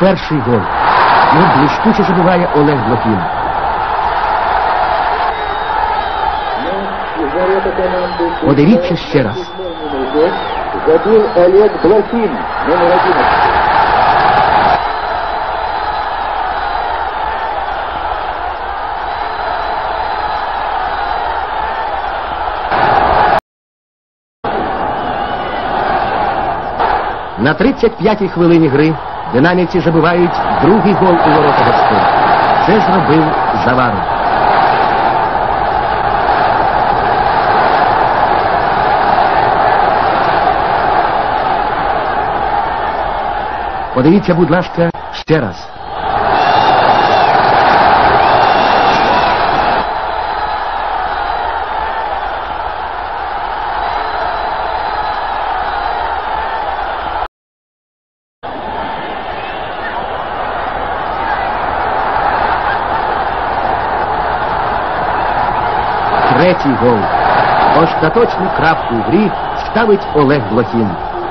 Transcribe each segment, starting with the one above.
перший гол. Його блискуче забиває Олег Блохін. Подивіться ще раз. Забил Олег Блохин, номер 11. На 35-й хвилині гри динамівці забивають другий гол у ворота гостей. Це зробив Заваров. Подивіться, будь ласка, ще раз. Третій гол. Остаточну крапку в грі ставить Олег Блохін.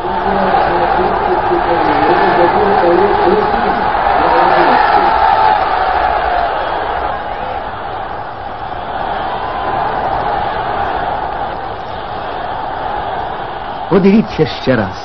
Подивіться ще раз.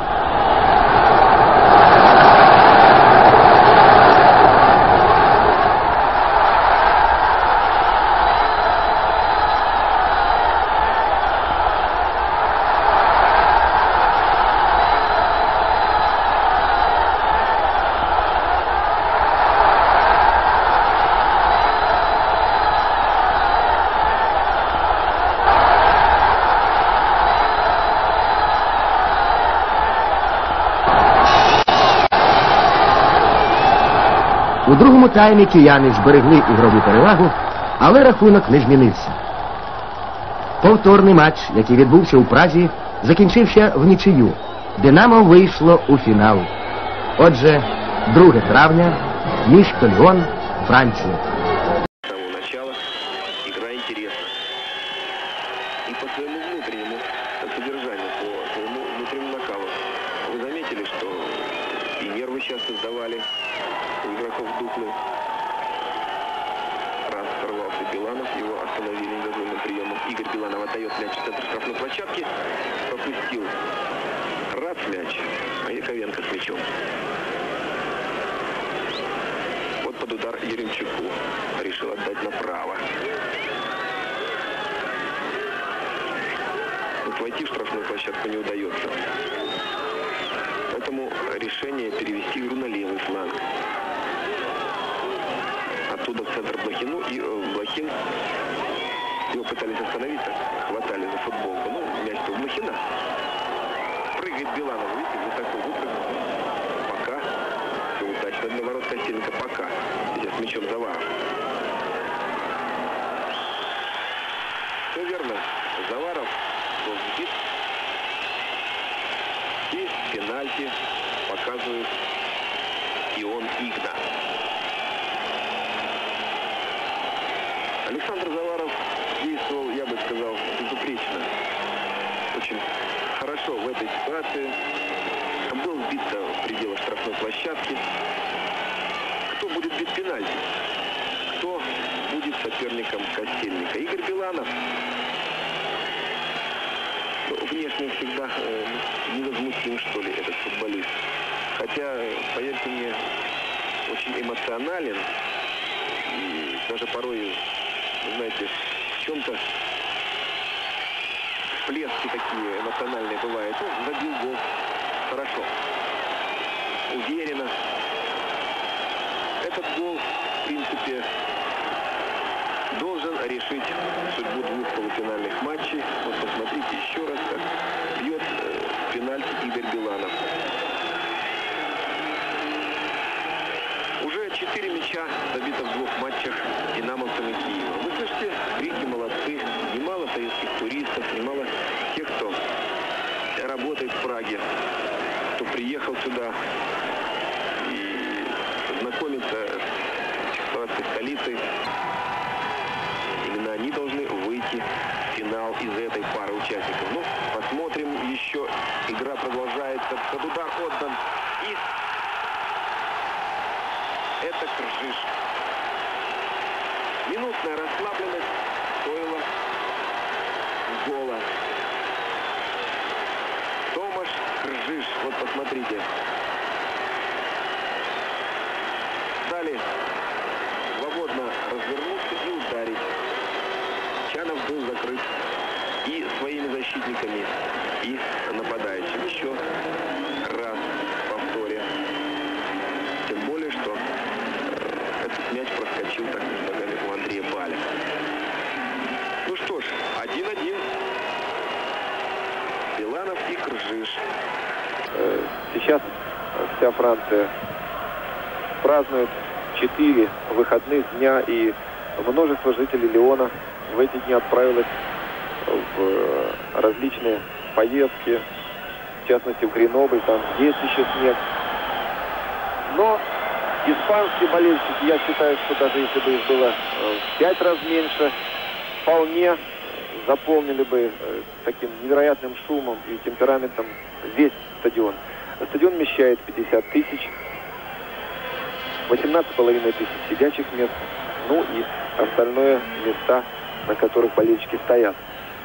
У другому таймі кияни зберегли ігрову перевагу, але рахунок не змінився. Повторний матч, який відбувся у Празі, закінчився в нічию. «Динамо» вийшло у фінал. Отже, 2 травня, місто Ліон, Франція. С самого начала игра интересна. И по своему внутреннему содержанию, по своему внутреннему накалу. Вы заметили, что и нервы часто сдавали у игроков Дуклы. Раз сорвался Биланов, его остановили недозволенным приемом. Игорь Биланов отдает мяч в центр штрафной площадки, пропустил раз мяч, а Яковенко с мячом. Вот под удар Еремчуку решил отдать направо. Вот войти в штрафную площадку не удается. Поэтому решение перевести игру на левый фланг. Оттуда в центр Блохину, и Блохин, его пытались остановиться, хватали за футболку. Ну, мяч у Блохина. Прыгает Биланов, видите, высоко выпрыгнул. Пока. Все удачно для ворот Костенко, пока. Сейчас с мячом Заваров. Все верно. Заваров был сбит. И пенальти показывает Ион Игна. Александр Заваров действовал, я бы сказал, безупречно. Очень хорошо в этой ситуации. Был сбит в пределах штрафной площадки. Кто будет бить пенальти? Кто будет соперником Костельника? Игорь Биланов. Ну, внешне всегда невозмутим, что ли, этот футболист. Хотя, поверьте мне, очень эмоционален. И даже порой, знаете, в чем-то всплески такие эмоциональные бывают. Он забил гол хорошо, уверенно. Этот гол, в принципе, должен решить судьбу 2 полуфинальных матчей. Вот посмотрите еще раз, как бьет пенальти Игорь Биланов. Уже 4 мяча забито в 2 матчах динамовцами Киева. Вы слышите, крики молодцы. Немало советских туристов, немало тех, кто работает в Праге, кто приехал сюда и знакомится с ситуацией столицы. Именно они должны выйти в финал из этой пары участников. Ну, посмотрим еще. Игра продолжается. Под удар отдан. И это Кржиж. Минутная расслабленность стоила гола. Томаш Кржиж, вот посмотрите. Дали свободно развернуться и ударить. Чанов был закрыт и своими защитниками, и нападающим. Еще раз в повторе. Тем более, что этот мяч проскочил так между ногами у Андрея Баля. Ну что ж, 1-1. Биланов и Кржиж. Сейчас вся Франция празднует 4 выходных дня, и множество жителей Лиона в эти дни отправилось в различные поездки, в частности в Гренобль, там есть еще снег. Но испанские болельщики, я считаю, что даже если бы их было в 5 раз меньше, вполне заполнили бы таким невероятным шумом и темпераментом весь стадион. Стадион вмещает 50 тысяч, 18,5 тысяч сидячих мест, ну и остальное места, на которых болельщики стоят.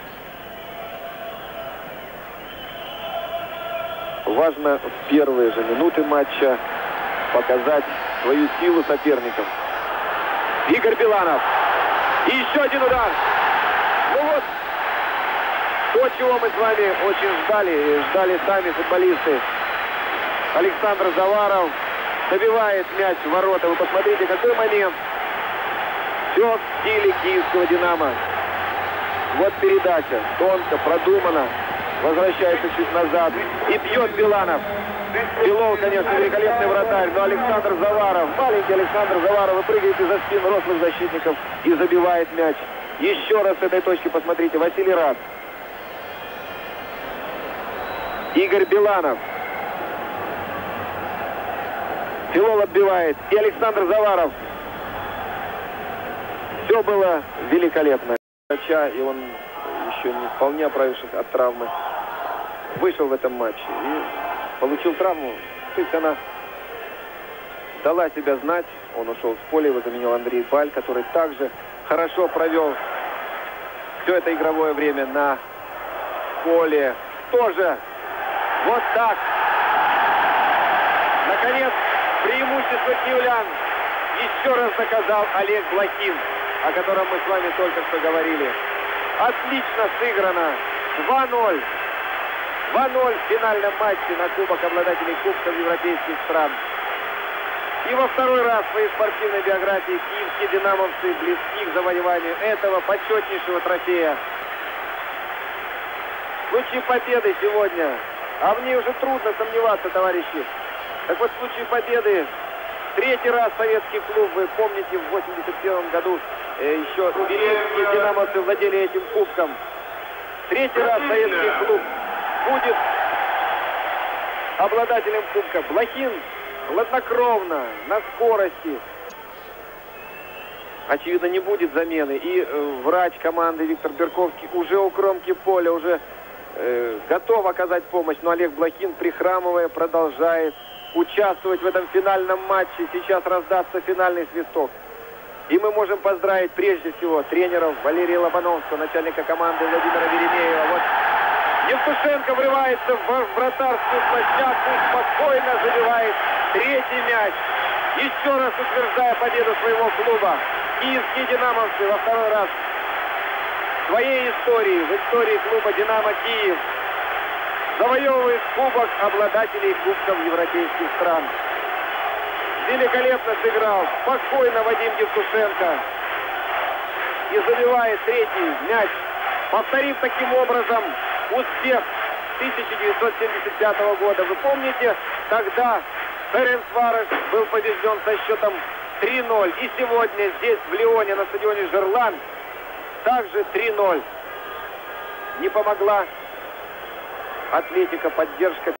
Важно в первые же минуты матча показать свою силу соперникам. Игорь Биланов. И еще один удар. Ну вот, то, чего мы с вами очень ждали, и ждали сами футболисты. Александр Заваров забивает мяч в ворота. Вы посмотрите, какой момент. Все в стиле киевского «Динамо». Вот передача, тонко, продумана. Возвращается чуть назад и бьет Биланов. Белов, конечно, великолепный вратарь, но Александр Заваров, маленький Александр Заваров, выпрыгивает из-за спин рослых защитников и забивает мяч. Еще раз с этой точки посмотрите. Василий Рад. Игорь Биланов. Филол отбивает. И Александр Заваров. Все было великолепно. И он, еще не вполне оправившись от травмы, вышел в этом матче и получил травму. То есть она дала себя знать. Он ушел с поля, его заменил Андрей Баль, который также хорошо провел все это игровое время на поле. Тоже вот так. Наконец, преимущество киевлян еще раз доказал Олег Блохин, о котором мы с вами только что говорили. Отлично сыграно. 2-0. 2-0 в финальном матче на Кубок обладателей Кубков европейских стран. И во второй раз в своей спортивной биографии киевские динамовцы близки к завоеванию этого почетнейшего трофея. В случае победы сегодня, а в ней уже трудно сомневаться, товарищи. Так вот, в случае победы, третий раз советский клуб, вы помните, в 1981 году еще великие динамовцы владели этим кубком. Третий раз советский клуб будет обладателем кубка. Блохин хладнокровно, на скорости. Очевидно, не будет замены. И врач команды Виктор Берковский уже у кромки поля, уже готов оказать помощь. Но Олег Блохин, прихрамывая, продолжает участвовать в этом финальном матче. Сейчас раздастся финальный свисток. И мы можем поздравить прежде всего тренеров Валерия Лобановского, начальника команды Владимира Веремеева. Вот Евтушенко врывается в вратарскую площадку, спокойно забивает третий мяч, еще раз утверждая победу своего клуба. Киевские динамовцы во второй раз в своей истории, в истории клуба «Динамо Киев», завоевывает кубок обладателей кубков европейских стран. Великолепно сыграл спокойно Вадим Евтушенко и забивает третий мяч, повторив таким образом успех 1975 года. Вы помните, тогда Ференцварош был побежден со счетом 3-0. И сегодня здесь, в Лионе, на стадионе Жерлан, также 3-0. Не помогла Атлетико, поддержка